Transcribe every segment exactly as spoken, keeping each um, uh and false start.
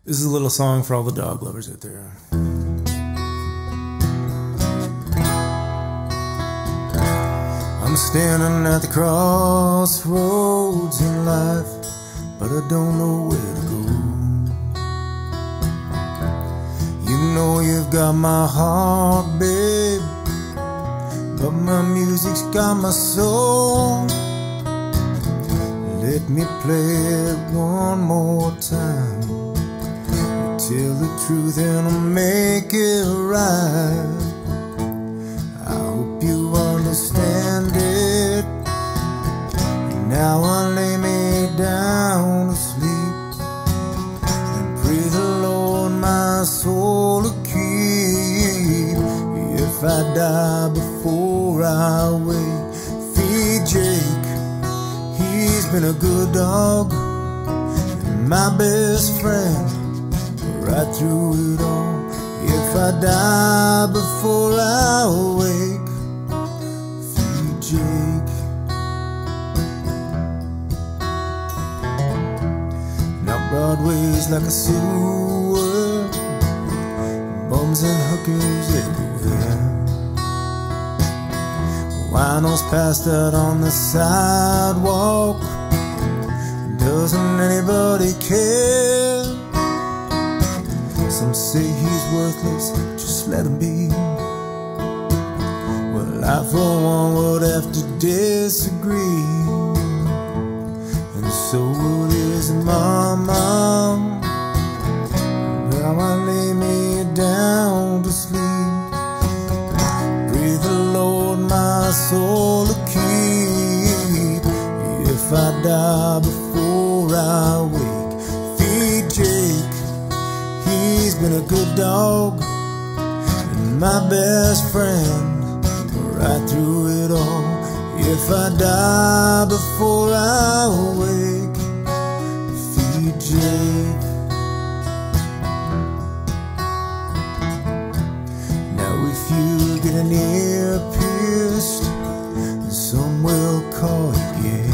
This is a little song for all the dog lovers out there. I'm standing at the crossroads in life, but I don't know where to go. You know you've got my heart, babe, but my music's got my soul. Let me play it one more time. Tell the truth and I'll make it right. I hope you understand it. Now I lay me down to sleep and pray the Lord my soul to keep. If I die before I wake, feed Jake. He's been a good dog and my best friend right through it all. If I die before I wake, feed Jake. Now Broadway's like a sewer, bums and hookers everywhere. Winos passed out on the sidewalk. Doesn't anybody care? Some say he's worthless, just let him be. Well, I for one would have to disagree, and so would his mama. Now I lay me down to sleep, pray the Lord my soul to keep. If I die before I wake, feed Jake. He's been a good dog and my best friend right through it all. If I die before I wake, feed Jake. Now if you get an ear pierced, some will call you gay.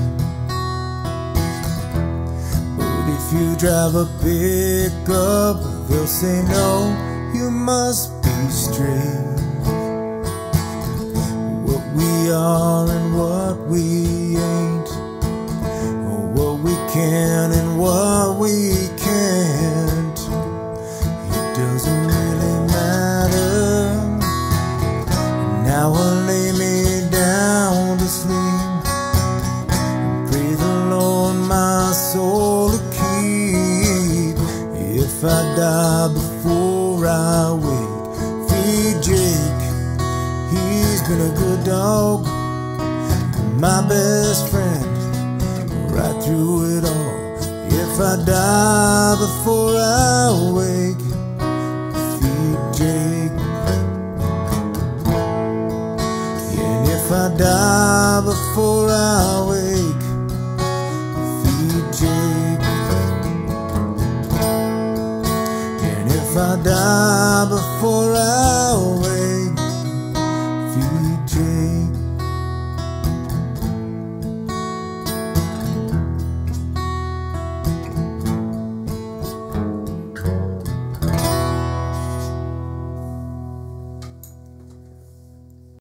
If you drive a pickup, they'll say no, you must be straight. What we are and what we ain't, or what we can and what we can't, it doesn't really matter. Now I'll lay me down to sleep, pray the Lord my soul to keep. If I die before I wake, feed Jake. He's been a good dog, my best friend, right through it all. If I die before I wake, feed Jake. And if I die before I wake, feed Jake. If I die before